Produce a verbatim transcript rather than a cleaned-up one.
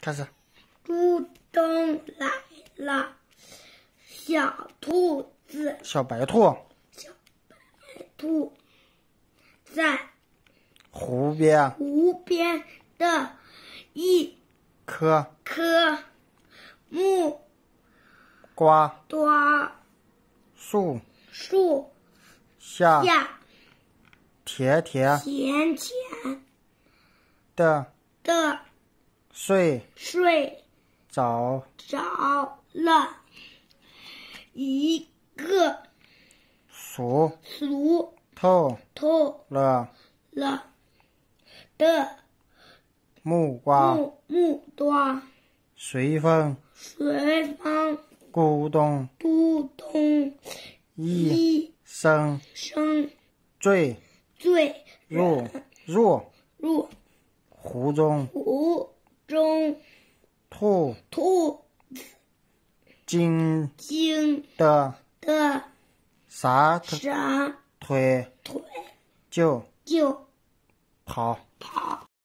开始。 初冬来了，小兔子、 小白兔兔在湖边湖边的一棵棵木瓜瓜树树下下甜甜甜甜的的睡睡着着了一个熟熟透透了了的木瓜， 木木瓜， 随风随风咕咚咕咚一一声声坠坠入入入湖中， 湖中， 兔兔惊惊的的撒腿撒腿腿就就跑。 跑。